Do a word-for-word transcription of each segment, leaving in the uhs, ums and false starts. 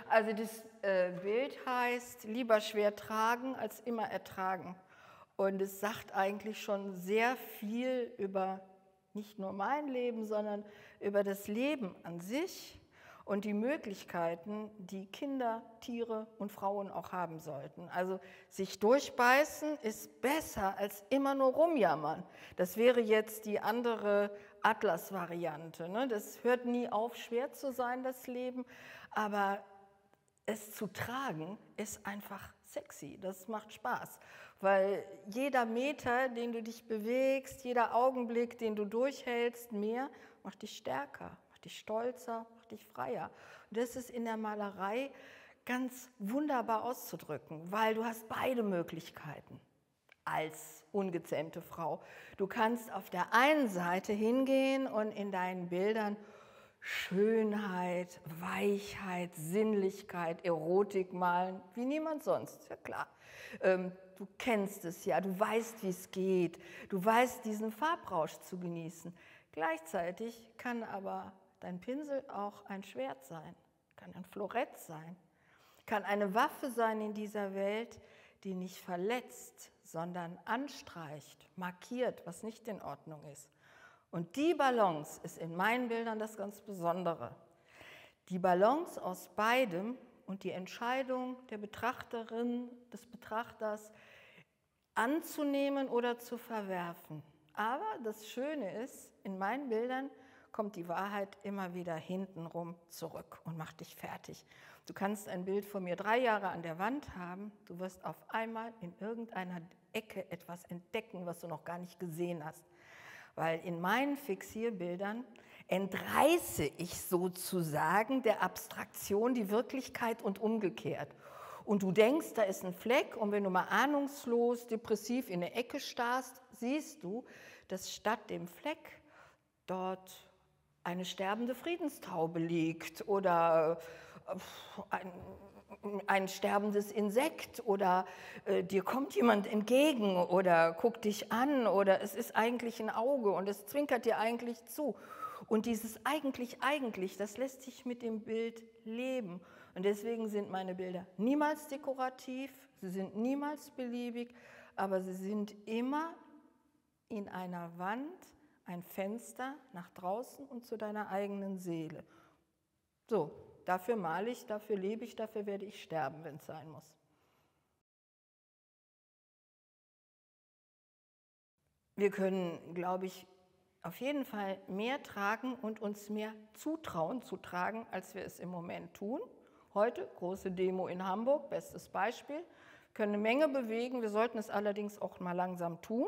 Also das äh, Bild heißt, lieber schwer tragen als immer ertragen. Und es sagt eigentlich schon sehr viel über nicht nur mein Leben, sondern über das Leben an sich und die Möglichkeiten, die Kinder, Tiere und Frauen auch haben sollten. Also sich durchbeißen ist besser als immer nur rumjammern. Das wäre jetzt die andere Atlas-Variante, ne? Das hört nie auf, schwer zu sein, das Leben, aber es zu tragen ist einfach sexy, das macht Spaß, weil jeder Meter, den du dich bewegst, jeder Augenblick, den du durchhältst, mehr, macht dich stärker, macht dich stolzer, macht dich freier. Und das ist in der Malerei ganz wunderbar auszudrücken, weil du hast beide Möglichkeiten als ungezähmte Frau. Du kannst auf der einen Seite hingehen und in deinen Bildern Schönheit, Weichheit, Sinnlichkeit, Erotik malen, wie niemand sonst, ja klar. Ähm, du kennst es ja, du weißt, wie es geht, du weißt, diesen Farbrausch zu genießen. Gleichzeitig kann aber dein Pinsel auch ein Schwert sein, kann ein Florett sein, kann eine Waffe sein in dieser Welt, die nicht verletzt, sondern anstreicht, markiert, was nicht in Ordnung ist. Und die Balance ist in meinen Bildern das ganz Besondere. Die Balance aus beidem und die Entscheidung der Betrachterin, des Betrachters anzunehmen oder zu verwerfen. Aber das Schöne ist, in meinen Bildern kommt die Wahrheit immer wieder hintenrum zurück und macht dich fertig. Du kannst ein Bild von mir drei Jahre an der Wand haben, du wirst auf einmal in irgendeiner Ecke etwas entdecken, was du noch gar nicht gesehen hast. Weil in meinen Fixierbildern entreiße ich sozusagen der Abstraktion die Wirklichkeit und umgekehrt. Und du denkst, da ist ein Fleck und wenn du mal ahnungslos, depressiv in eine Ecke starrst, siehst du, dass statt dem Fleck dort eine sterbende Friedenstaube liegt oder ein ein sterbendes Insekt oder äh, dir kommt jemand entgegen oder guckt dich an oder es ist eigentlich ein Auge und es zwinkert dir eigentlich zu. Und dieses eigentlich, eigentlich, das lässt sich mit dem Bild leben. Und deswegen sind meine Bilder niemals dekorativ, sie sind niemals beliebig, aber sie sind immer in einer Wand ein Fenster nach draußen und zu deiner eigenen Seele. So. Dafür male ich, dafür lebe ich, dafür werde ich sterben, wenn es sein muss. Wir können, glaube ich, auf jeden Fall mehr tragen und uns mehr zutrauen zu tragen, als wir es im Moment tun. Heute, große Demo in Hamburg, bestes Beispiel. Wir können eine Menge bewegen, wir sollten es allerdings auch mal langsam tun.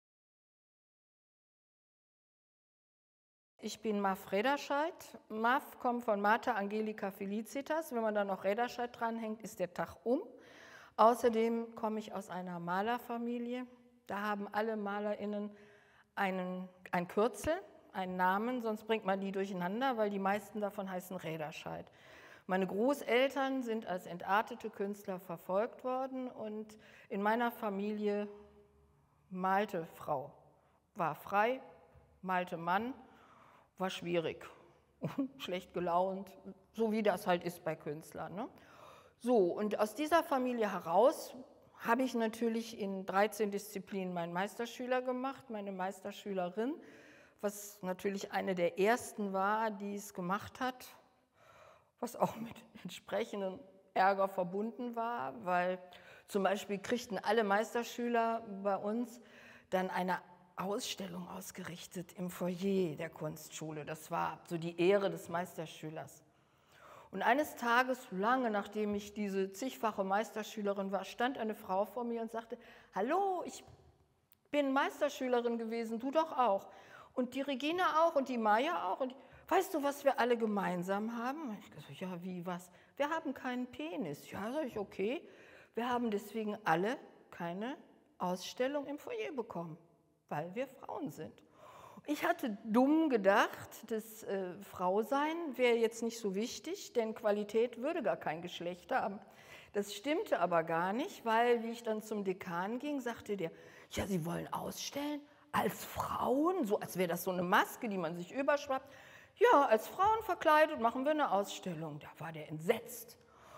Ich bin Mav Rederscheid. Mav kommt von Mater Angelica Felicitas. Wenn man da noch Rederscheid dranhängt, ist der Tag um. Außerdem komme ich aus einer Malerfamilie. Da haben alle MalerInnen einen, ein Kürzel, einen Namen, sonst bringt man die durcheinander, weil die meisten davon heißen Rederscheid. Meine Großeltern sind als entartete Künstler verfolgt worden und in meiner Familie malte Frau, war frei, malte Mann, war schwierig, schlecht gelaunt, so wie das halt ist bei Künstlern. Ne? So, und aus dieser Familie heraus habe ich natürlich in dreizehn Disziplinen meinen Meisterschüler gemacht, meine Meisterschülerin, was natürlich eine der ersten war, die es gemacht hat, was auch mit entsprechendem Ärger verbunden war, weil zum Beispiel kriegten alle Meisterschüler bei uns dann eine Ausstellung ausgerichtet im Foyer der Kunstschule. Das war so die Ehre des Meisterschülers. Und eines Tages, lange nachdem ich diese zigfache Meisterschülerin war, stand eine Frau vor mir und sagte, hallo, ich bin Meisterschülerin gewesen, du doch auch. Und die Regina auch und die Maya auch. Und weißt du, was wir alle gemeinsam haben? Und ich gesagt, ja, wie, was? Wir haben keinen Penis. Ja, sag ich, okay. Wir haben deswegen alle keine Ausstellung im Foyer bekommen, weil wir Frauen sind. Ich hatte dumm gedacht, das äh, Frausein wäre jetzt nicht so wichtig, denn Qualität würde gar kein Geschlecht haben. Das stimmte aber gar nicht, weil, wie ich dann zum Dekan ging, sagte der, ja, Sie wollen ausstellen als Frauen, so als wäre das so eine Maske, die man sich überschwappt. Ja, als Frauen verkleidet machen wir eine Ausstellung. Da war der entsetzt.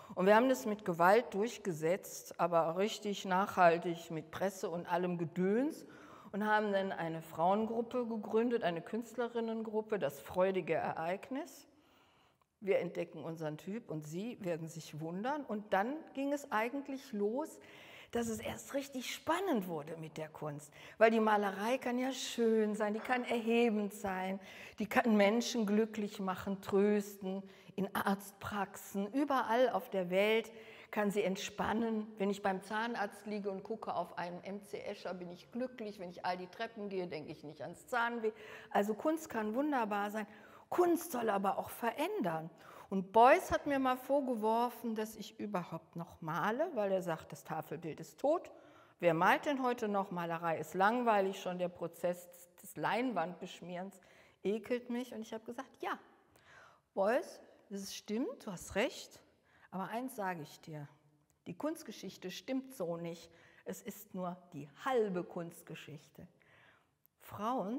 Und wir haben das mit Gewalt durchgesetzt, aber richtig nachhaltig mit Presse und allem Gedöns und haben dann eine Frauengruppe gegründet, eine Künstlerinnengruppe, das Freudige Ereignis. Wir entdecken unseren Typ und Sie werden sich wundern. Und dann ging es eigentlich los, dass es erst richtig spannend wurde mit der Kunst. Weil die Malerei kann ja schön sein, die kann erhebend sein, die kann Menschen glücklich machen, trösten, in Arztpraxen, überall auf der Welt kann sie entspannen. Wenn ich beim Zahnarzt liege und gucke auf einen M C Escher, bin ich glücklich. Wenn ich all die Treppen gehe, denke ich nicht ans Zahnweh. Also Kunst kann wunderbar sein. Kunst soll aber auch verändern. Und Beuys hat mir mal vorgeworfen, dass ich überhaupt noch male, weil er sagt, das Tafelbild ist tot. Wer malt denn heute noch? Malerei ist langweilig, schon der Prozess des Leinwandbeschmierens ekelt mich. Und ich habe gesagt, ja, Beuys, das stimmt, du hast recht, aber eins sage ich dir, die Kunstgeschichte stimmt so nicht. Es ist nur die halbe Kunstgeschichte. Frauen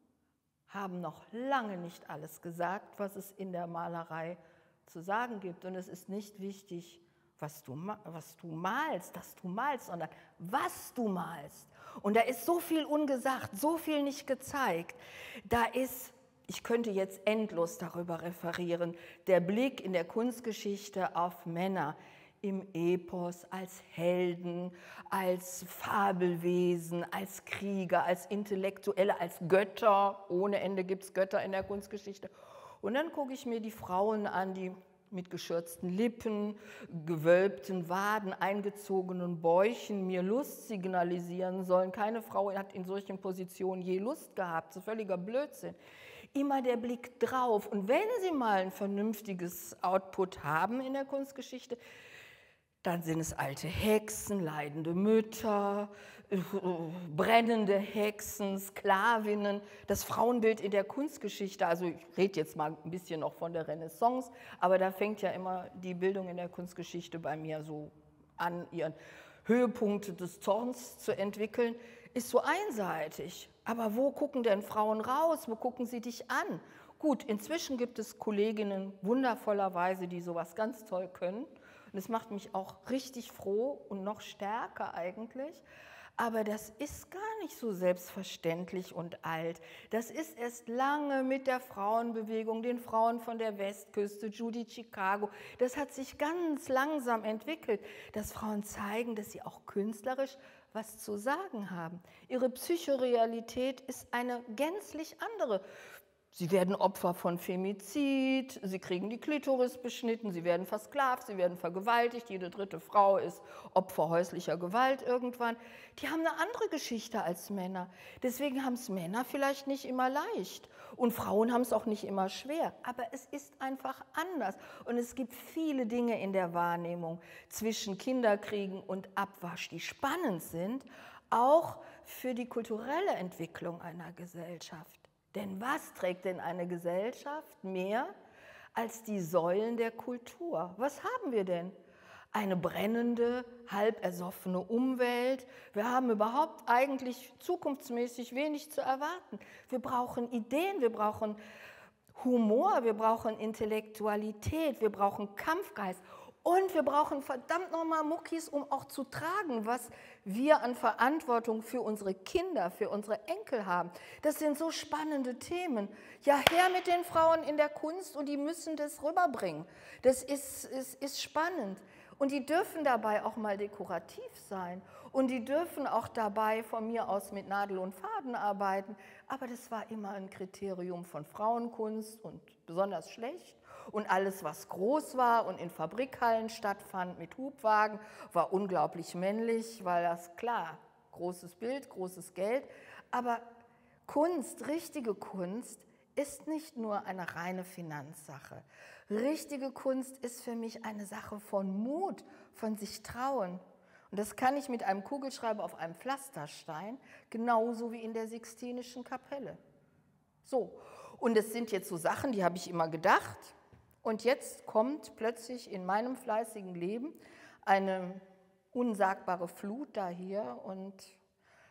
haben noch lange nicht alles gesagt, was es in der Malerei zu sagen gibt. Und es ist nicht wichtig, was du, was du malst, dass du malst, sondern was du malst. Und da ist so viel ungesagt, so viel nicht gezeigt. Da ist, ich könnte jetzt endlos darüber referieren, der Blick in der Kunstgeschichte auf Männer im Epos, als Helden, als Fabelwesen, als Krieger, als Intellektuelle, als Götter. Ohne Ende gibt es Götter in der Kunstgeschichte. Und dann gucke ich mir die Frauen an, die mit geschürzten Lippen, gewölbten Waden, eingezogenen Bäuchen mir Lust signalisieren sollen. Keine Frau hat in solchen Positionen je Lust gehabt, so völliger Blödsinn. Immer der Blick drauf. Und wenn Sie mal ein vernünftiges Output haben in der Kunstgeschichte, dann sind es alte Hexen, leidende Mütter, brennende Hexen, Sklavinnen. Das Frauenbild in der Kunstgeschichte, also ich rede jetzt mal ein bisschen noch von der Renaissance, aber da fängt ja immer die Bildung in der Kunstgeschichte bei mir so an, ihren Höhepunkt des Zorns zu entwickeln, ist so einseitig. Aber wo gucken denn Frauen raus? Wo gucken sie dich an? Gut, inzwischen gibt es Kolleginnen wundervollerweise, die sowas ganz toll können. Und das macht mich auch richtig froh und noch stärker eigentlich. Aber das ist gar nicht so selbstverständlich und alt. Das ist erst lange mit der Frauenbewegung, den Frauen von der Westküste, Judy Chicago. Das hat sich ganz langsam entwickelt, dass Frauen zeigen, dass sie auch künstlerisch was zu sagen haben. Ihre Psychorealität ist eine gänzlich andere. Sie werden Opfer von Femizid, sie kriegen die Klitoris beschnitten, sie werden versklavt, sie werden vergewaltigt, jede dritte Frau ist Opfer häuslicher Gewalt irgendwann. Die haben eine andere Geschichte als Männer. Deswegen haben es Männer vielleicht nicht immer leicht und Frauen haben es auch nicht immer schwer. Aber es ist einfach anders und es gibt viele Dinge in der Wahrnehmung zwischen Kinderkriegen und Abwasch, die spannend sind, auch für die kulturelle Entwicklung einer Gesellschaft. Denn was trägt denn eine Gesellschaft mehr als die Säulen der Kultur? Was haben wir denn? Eine brennende, halb ersoffene Umwelt. Wir haben überhaupt eigentlich zukunftsmäßig wenig zu erwarten. Wir brauchen Ideen, wir brauchen Humor, wir brauchen Intellektualität, wir brauchen Kampfgeist. Und wir brauchen verdammt nochmal Muckis, um auch zu tragen, was wir an Verantwortung für unsere Kinder, für unsere Enkel haben. Das sind so spannende Themen. Ja, her mit den Frauen in der Kunst und die müssen das rüberbringen. Das ist, ist, ist spannend. Und die dürfen dabei auch mal dekorativ sein. Und die dürfen auch dabei von mir aus mit Nadel und Faden arbeiten. Aber das war immer ein Kriterium von Frauenkunst und besonders schlecht. Und alles, was groß war und in Fabrikhallen stattfand mit Hubwagen, war unglaublich männlich, weil das, klar, großes Bild, großes Geld. Aber Kunst, richtige Kunst, ist nicht nur eine reine Finanzsache. Richtige Kunst ist für mich eine Sache von Mut, von sich trauen. Und das kann ich mit einem Kugelschreiber auf einem Pflasterstein, genauso wie in der Sixtinischen Kapelle. So, und es sind jetzt so Sachen, die habe ich immer gedacht. Und jetzt kommt plötzlich in meinem fleißigen Leben eine unsagbare Flut da hier und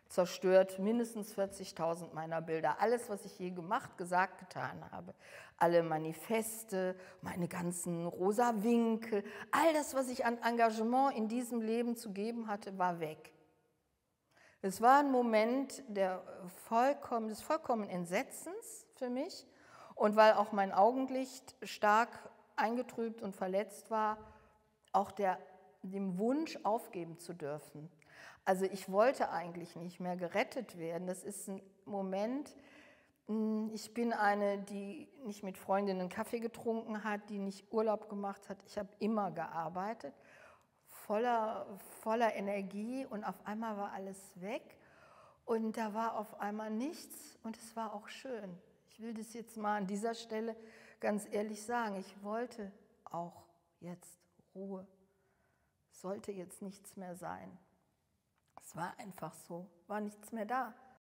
zerstört mindestens vierzigtausend meiner Bilder. Alles, was ich je gemacht, gesagt, getan habe. Alle Manifeste, meine ganzen rosa Winkel, all das, was ich an Engagement in diesem Leben zu geben hatte, war weg. Es war ein Moment der vollkommen, des vollkommenen Entsetzens für mich. Und weil auch mein Augenlicht stark eingetrübt und verletzt war, auch der, dem Wunsch aufgeben zu dürfen. Also ich wollte eigentlich nicht mehr gerettet werden. Das ist ein Moment, ich bin eine, die nicht mit Freundinnen Kaffee getrunken hat, die nicht Urlaub gemacht hat. Ich habe immer gearbeitet, voller, voller Energie, und auf einmal war alles weg und da war auf einmal nichts und es war auch schön. Ich will das jetzt mal an dieser Stelle ganz ehrlich sagen. Ich wollte auch jetzt Ruhe. Es sollte jetzt nichts mehr sein. Es war einfach so, war nichts mehr da.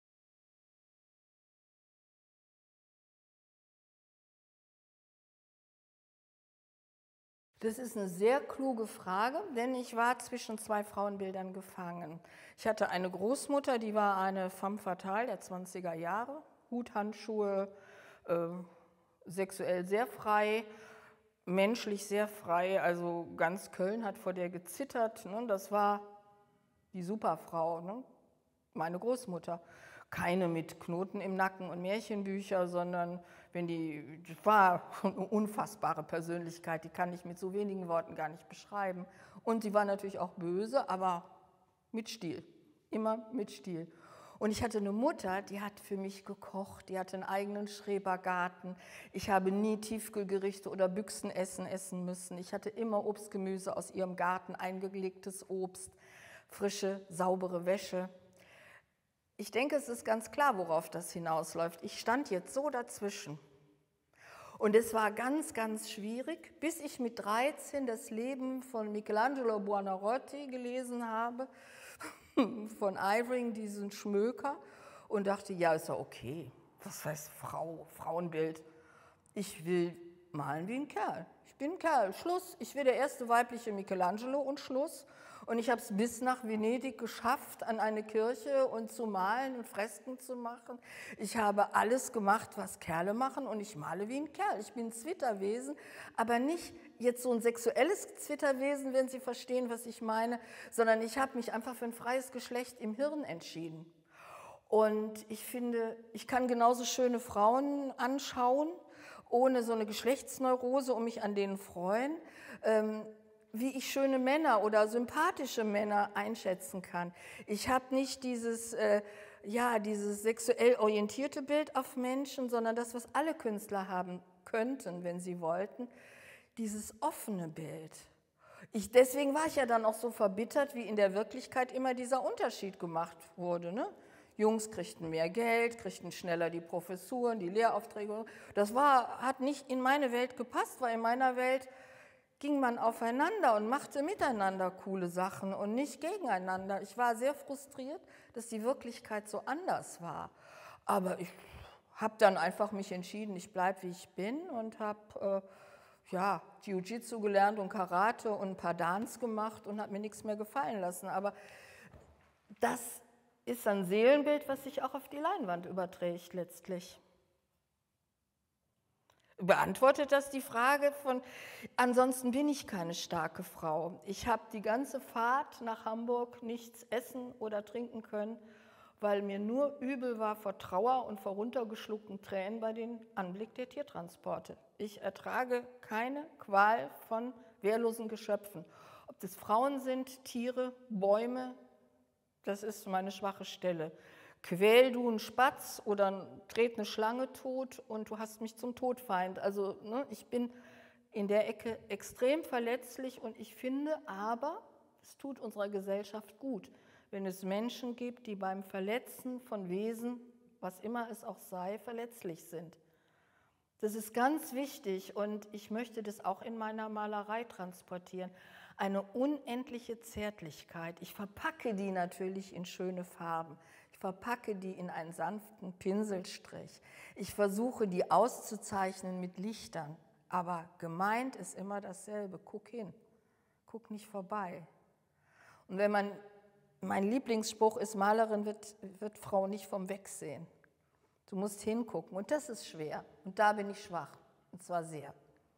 Das ist eine sehr kluge Frage, denn ich war zwischen zwei Frauenbildern gefangen. Ich hatte eine Großmutter, die war eine femme fatale der zwanziger Jahre, Hut, Handschuhe, äh, sexuell sehr frei, menschlich sehr frei, also ganz Köln hat vor der gezittert. Ne? Das war die Superfrau, ne? Meine Großmutter. Keine mit Knoten im Nacken und Märchenbücher, sondern wenn die, das war eine unfassbare Persönlichkeit, die kann ich mit so wenigen Worten gar nicht beschreiben. Und sie war natürlich auch böse, aber mit Stil, immer mit Stil. Und ich hatte eine Mutter, die hat für mich gekocht, die hatte einen eigenen Schrebergarten. Ich habe nie Tiefkühlgerichte oder Büchsenessen essen müssen. Ich hatte immer Obst, Gemüse aus ihrem Garten, eingelegtes Obst, frische, saubere Wäsche. Ich denke, es ist ganz klar, worauf das hinausläuft. Ich stand jetzt so dazwischen. Und es war ganz, ganz schwierig, bis ich mit dreizehn das Leben von Michelangelo Buonarroti gelesen habe, von Ivring, diesen Schmöker, und dachte, ja, ist ja okay. Was heißt Frau, Frauenbild? Ich will malen wie ein Kerl. Ich bin ein Kerl, Schluss. Ich will der erste weibliche Michelangelo und Schluss. Und ich habe es bis nach Venedig geschafft, an eine Kirche und zu malen und Fresken zu machen. Ich habe alles gemacht, was Kerle machen, und ich male wie ein Kerl. Ich bin ein Zwitterwesen, aber nicht jetzt so ein sexuelles Zwitterwesen, wenn Sie verstehen, was ich meine, sondern ich habe mich einfach für ein freies Geschlecht im Hirn entschieden. Und ich finde, ich kann genauso schöne Frauen anschauen, ohne so eine Geschlechtsneurose, und mich an denen freuen, ähm, wie ich schöne Männer oder sympathische Männer einschätzen kann. Ich habe nicht dieses, äh, ja, dieses sexuell orientierte Bild auf Menschen, sondern das, was alle Künstler haben könnten, wenn sie wollten, dieses offene Bild. Ich, deswegen war ich ja dann auch so verbittert, wie in der Wirklichkeit immer dieser Unterschied gemacht wurde, ne? Jungs kriegten mehr Geld, kriegten schneller die Professuren, die Lehraufträge. Das war, hat nicht in meine Welt gepasst, weil in meiner Welt ging man aufeinander und machte miteinander coole Sachen und nicht gegeneinander. Ich war sehr frustriert, dass die Wirklichkeit so anders war. Aber ich habe dann einfach mich entschieden, ich bleibe, wie ich bin, und habe äh, ja, Jiu-Jitsu gelernt und Karate und ein paar Dance gemacht und habe mir nichts mehr gefallen lassen. Aber das ist ein Seelenbild, was sich auch auf die Leinwand überträgt letztlich. Beantwortet das die Frage von, ansonsten bin ich keine starke Frau. Ich habe die ganze Fahrt nach Hamburg nichts essen oder trinken können, weil mir nur übel war vor Trauer und vor runtergeschluckten Tränen bei dem Anblick der Tiertransporte. Ich ertrage keine Qual von wehrlosen Geschöpfen. Ob das Frauen sind, Tiere, Bäume, das ist meine schwache Stelle. Quäl du einen Spatz oder tret eine Schlange tot und du hast mich zum Todfeind. Also ne, ich bin in der Ecke extrem verletzlich, und ich finde aber, es tut unserer Gesellschaft gut, wenn es Menschen gibt, die beim Verletzen von Wesen, was immer es auch sei, verletzlich sind. Das ist ganz wichtig, und ich möchte das auch in meiner Malerei transportieren. Eine unendliche Zärtlichkeit. Ich verpacke die natürlich in schöne Farben. Ich verpacke die in einen sanften Pinselstrich. Ich versuche, die auszuzeichnen mit Lichtern. Aber gemeint ist immer dasselbe. Guck hin. Guck nicht vorbei. Und wenn man mein Lieblingsspruch ist, Malerin wird, wird Frau nicht vom Wegsehen. Du musst hingucken und das ist schwer und da bin ich schwach und zwar sehr.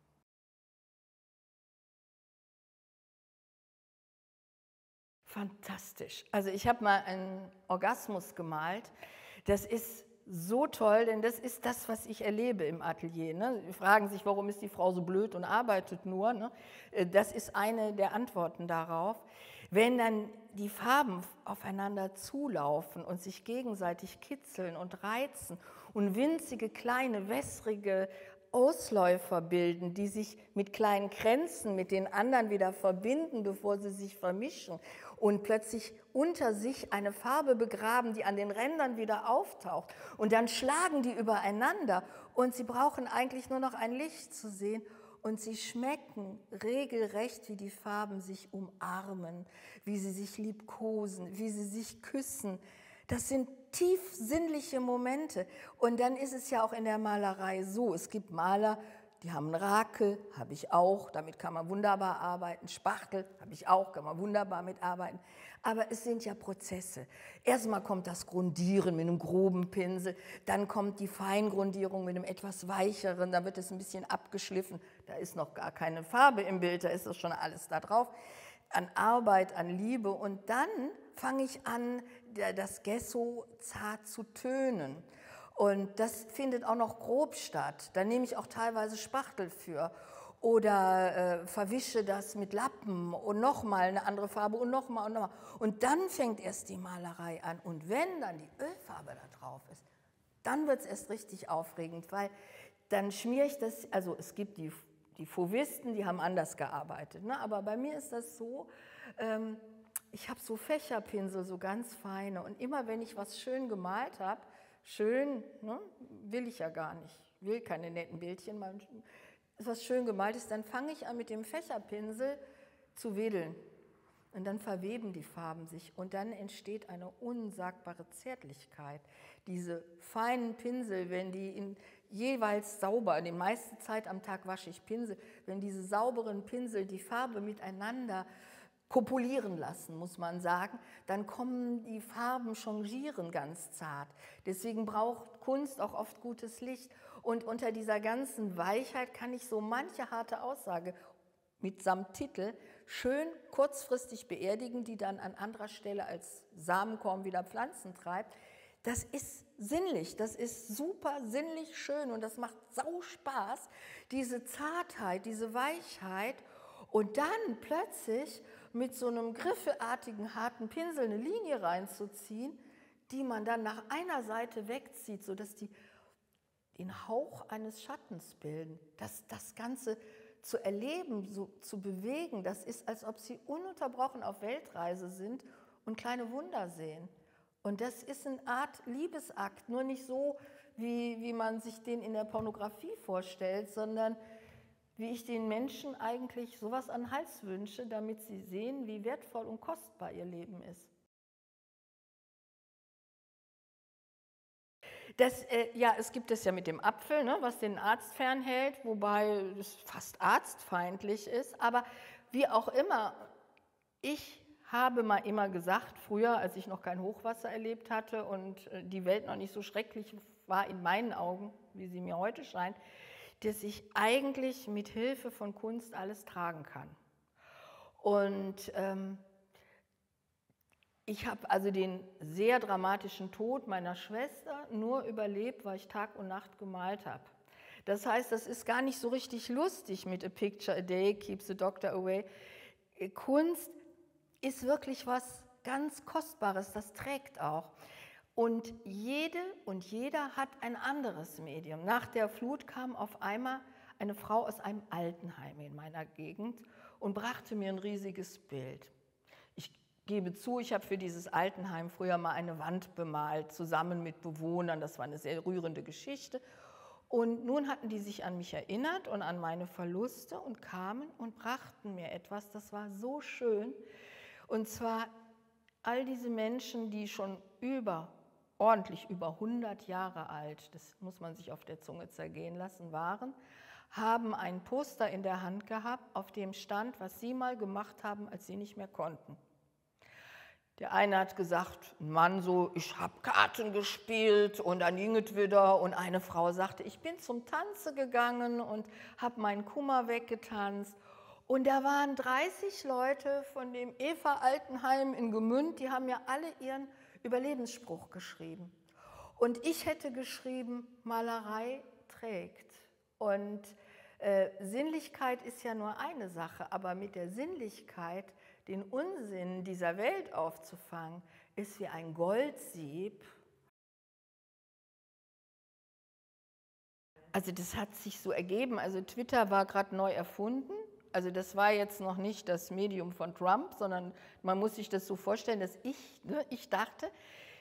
Fantastisch. Also ich habe mal einen Orgasmus gemalt. Das ist so toll, denn das ist das, was ich erlebe im Atelier. Ne? Sie fragen sich, warum ist die Frau so blöd und arbeitet nur? Ne? Das ist eine der Antworten darauf. Wenn dann die Farben aufeinander zulaufen und sich gegenseitig kitzeln und reizen und winzige, kleine, wässrige Ausläufer bilden, die sich mit kleinen Kränzen mit den anderen wieder verbinden, bevor sie sich vermischen und plötzlich unter sich eine Farbe begraben, die an den Rändern wieder auftaucht. Und dann schlagen die übereinander und sie brauchen eigentlich nur noch ein Licht zu sehen und sie schmecken regelrecht, wie die Farben sich umarmen, wie sie sich liebkosen, wie sie sich küssen. Das sind tief sinnliche Momente. Und dann ist es ja auch in der Malerei so, es gibt Maler, die haben einen Rakel, habe ich auch, damit kann man wunderbar arbeiten. Spachtel habe ich auch, kann man wunderbar mitarbeiten. Aber es sind ja Prozesse. Erstmal kommt das Grundieren mit einem groben Pinsel, dann kommt die Feingrundierung mit einem etwas weicheren, dann wird es ein bisschen abgeschliffen. Da ist noch gar keine Farbe im Bild, da ist das schon alles da drauf. An Arbeit, an Liebe und dann fange ich an, das Gesso zart zu tönen. Und das findet auch noch grob statt. Da nehme ich auch teilweise Spachtel für oder äh, verwische das mit Lappen und nochmal eine andere Farbe und nochmal und nochmal. Und dann fängt erst die Malerei an. Und wenn dann die Ölfarbe da drauf ist, dann wird es erst richtig aufregend, weil dann schmiere ich das, also es gibt die, die Fauvisten, die haben anders gearbeitet, ne? Aber bei mir ist das so, ähm, ich habe so Fächerpinsel, so ganz feine und immer wenn ich was schön gemalt habe, schön, ne, will ich ja gar nicht, will keine netten Bildchen, was schön gemalt ist, dann fange ich an mit dem Fächerpinsel zu wedeln und dann verweben die Farben sich und dann entsteht eine unsagbare Zärtlichkeit. Diese feinen Pinsel, wenn die in, jeweils sauber, die meiste Zeit am Tag wasche ich Pinsel, wenn diese sauberen Pinsel die Farbe miteinander kopulieren lassen, muss man sagen, dann kommen die Farben changieren ganz zart. Deswegen braucht Kunst auch oft gutes Licht. Und unter dieser ganzen Weichheit kann ich so manche harte Aussage mitsamt Titel schön kurzfristig beerdigen, die dann an anderer Stelle als Samenkorn wieder Pflanzen treibt. Das ist sinnlich, das ist super sinnlich schön und das macht sau Spaß, diese Zartheit, diese Weichheit und dann plötzlich mit so einem griffelartigen, harten Pinsel eine Linie reinzuziehen, die man dann nach einer Seite wegzieht, sodass die den Hauch eines Schattens bilden. Das, das Ganze zu erleben, so, zu bewegen, das ist, als ob sie ununterbrochen auf Weltreise sind und kleine Wunder sehen. Und das ist eine Art Liebesakt, nur nicht so, wie, wie man sich den in der Pornografie vorstellt, sondern wie ich den Menschen eigentlich sowas an den Hals wünsche, damit sie sehen, wie wertvoll und kostbar ihr Leben ist. Das, äh, ja, es gibt es ja mit dem Apfel, ne, was den Arzt fernhält, wobei es fast arztfeindlich ist. Aber wie auch immer, ich habe mal immer gesagt, früher, als ich noch kein Hochwasser erlebt hatte und äh, die Welt noch nicht so schrecklich war in meinen Augen, wie sie mir heute scheint, dass ich eigentlich mit Hilfe von Kunst alles tragen kann. Und ähm, ich habe also den sehr dramatischen Tod meiner Schwester nur überlebt, weil ich Tag und Nacht gemalt habe. Das heißt, das ist gar nicht so richtig lustig mit A Picture a Day, Keeps the Doctor Away. Kunst ist wirklich was ganz Kostbares, das trägt auch. Und jede und jeder hat ein anderes Medium. Nach der Flut kam auf einmal eine Frau aus einem Altenheim in meiner Gegend und brachte mir ein riesiges Bild. Ich gebe zu, ich habe für dieses Altenheim früher mal eine Wand bemalt, zusammen mit Bewohnern. Das war eine sehr rührende Geschichte. Und nun hatten die sich an mich erinnert und an meine Verluste und kamen und brachten mir etwas, das war so schön. Und zwar all diese Menschen, die schon über ordentlich über hundert Jahre alt, das muss man sich auf der Zunge zergehen lassen, waren, haben ein Poster in der Hand gehabt, auf dem stand, was sie mal gemacht haben, als sie nicht mehr konnten. Der eine hat gesagt, ein Mann so, ich habe Karten gespielt und dann ging es wieder. Und eine Frau sagte, ich bin zum Tanze gegangen und habe meinen Kummer weggetanzt. Und da waren dreißig Leute von dem Eva Altenheim in Gemünd, die haben mir alle ihren Überlebensspruch geschrieben. Und ich hätte geschrieben, Malerei trägt. Und äh, Sinnlichkeit ist ja nur eine Sache, aber mit der Sinnlichkeit den Unsinn dieser Welt aufzufangen, ist wie ein Goldsieb. Also das hat sich so ergeben, also Twitter war gerade neu erfunden. Also das war jetzt noch nicht das Medium von Trump, sondern man muss sich das so vorstellen, dass ich, ne, ich dachte,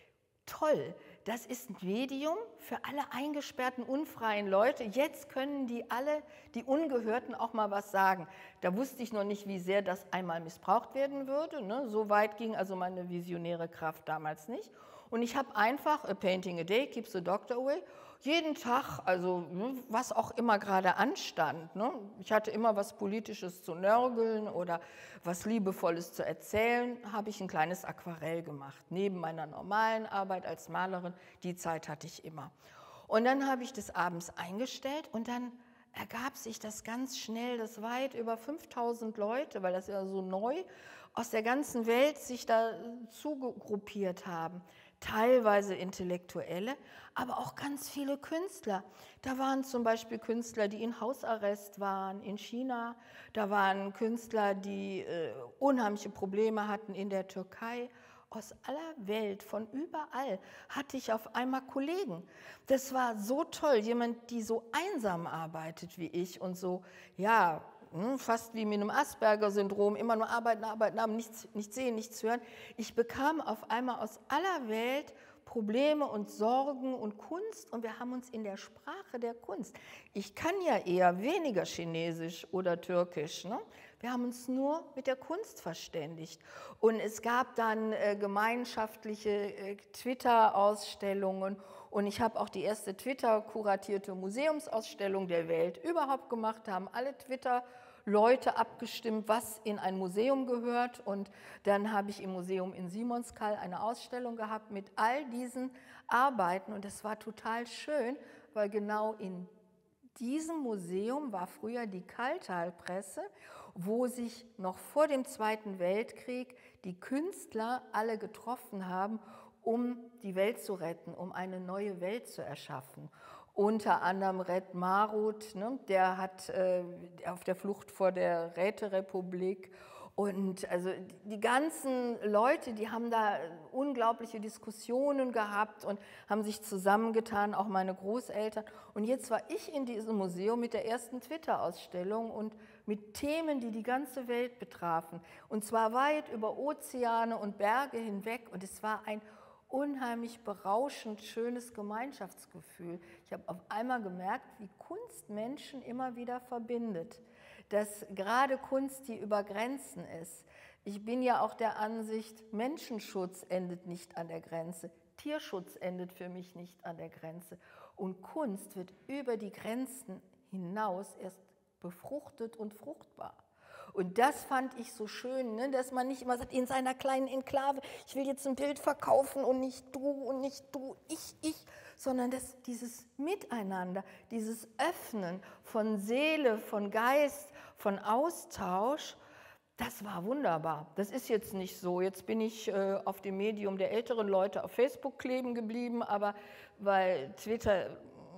toll, das ist ein Medium für alle eingesperrten, unfreien Leute. Jetzt können die alle, die Ungehörten, auch mal was sagen. Da wusste ich noch nicht, wie sehr das einmal missbraucht werden würde. Ne? So weit ging also meine visionäre Kraft damals nicht. Und ich habe einfach, a painting a day keeps the doctor away, jeden Tag, also was auch immer gerade anstand. Ne? Ich hatte immer was Politisches zu nörgeln oder was Liebevolles zu erzählen, habe ich ein kleines Aquarell gemacht, neben meiner normalen Arbeit als Malerin. Die Zeit hatte ich immer. Und dann habe ich das abends eingestellt und dann ergab sich das ganz schnell, dass weit über fünftausend Leute, weil das ja so neu, aus der ganzen Welt sich da zugruppiert haben. Teilweise Intellektuelle, aber auch ganz viele Künstler. Da waren zum Beispiel Künstler, die in Hausarrest waren in China. Da waren Künstler, die äh, unheimliche Probleme hatten in der Türkei. Aus aller Welt, von überall, hatte ich auf einmal Kollegen. Das war so toll, jemand, die so einsam arbeitet wie ich und so, ja, fast wie mit einem Asperger-Syndrom, immer nur arbeiten, arbeiten, haben, nichts, nichts sehen, nichts hören. Ich bekam auf einmal aus aller Welt Probleme und Sorgen und Kunst und wir haben uns in der Sprache der Kunst, ich kann ja eher weniger Chinesisch oder Türkisch, ne? Wir haben uns nur mit der Kunst verständigt und es gab dann äh, gemeinschaftliche äh, Twitter-Ausstellungen und ich habe auch die erste Twitter-kuratierte Museumsausstellung der Welt überhaupt gemacht. Da haben alle Twitter-Leute abgestimmt, was in ein Museum gehört. Und dann habe ich im Museum in Simonskal eine Ausstellung gehabt mit all diesen Arbeiten. Und das war total schön, weil genau in diesem Museum war früher die Kaltal-Presse, wo sich noch vor dem Zweiten Weltkrieg die Künstler alle getroffen haben, um die Welt zu retten, um eine neue Welt zu erschaffen. Unter anderem Red Marut, ne, der hat äh, auf der Flucht vor der Räterepublik. Und also die ganzen Leute, die haben da unglaubliche Diskussionen gehabt und haben sich zusammengetan, auch meine Großeltern. Und jetzt war ich in diesem Museum mit der ersten Twitter-Ausstellung und mit Themen, die die ganze Welt betrafen. Und zwar weit über Ozeane und Berge hinweg. Und es war ein unheimlich berauschend schönes Gemeinschaftsgefühl. Ich habe auf einmal gemerkt, wie Kunst Menschen immer wieder verbindet. Dass gerade Kunst, die über Grenzen ist. Ich bin ja auch der Ansicht, Menschenschutz endet nicht an der Grenze, Tierschutz endet für mich nicht an der Grenze. Und Kunst wird über die Grenzen hinaus erst befruchtet und fruchtbar. Und das fand ich so schön, ne, dass man nicht immer sagt, in seiner kleinen Enklave, ich will jetzt ein Bild verkaufen und nicht du und nicht du, ich, ich, sondern dass dieses Miteinander, dieses Öffnen von Seele, von Geist, von Austausch, das war wunderbar. Das ist jetzt nicht so. Jetzt bin ich äh, auf dem Medium der älteren Leute auf Facebook kleben geblieben, aber weil Twitter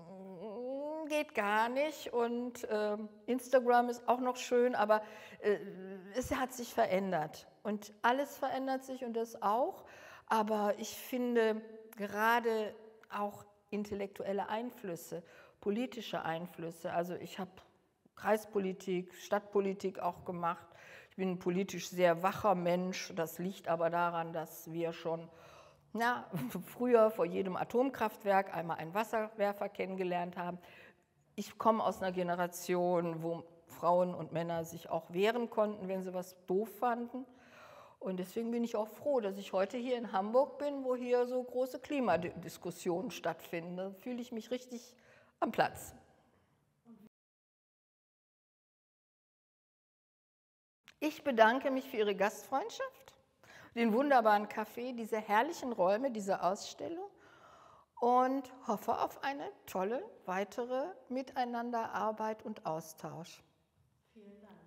geht gar nicht und äh, Instagram ist auch noch schön, aber äh, es hat sich verändert und alles verändert sich und das auch, aber ich finde gerade auch intellektuelle Einflüsse, politische Einflüsse, also ich habe Kreispolitik, Stadtpolitik auch gemacht, ich bin ein politisch sehr wacher Mensch, das liegt aber daran, dass wir schon na, früher vor jedem Atomkraftwerk einmal einen Wasserwerfer kennengelernt haben. Ich komme aus einer Generation, wo Frauen und Männer sich auch wehren konnten, wenn sie was doof fanden. Und deswegen bin ich auch froh, dass ich heute hier in Hamburg bin, wo hier so große Klimadiskussionen stattfinden. Da fühle ich mich richtig am Platz. Ich bedanke mich für Ihre Gastfreundschaft. den wunderbaren Café, diese herrlichen Räume, diese Ausstellung und hoffe auf eine tolle weitere Miteinanderarbeit und Austausch. Vielen Dank.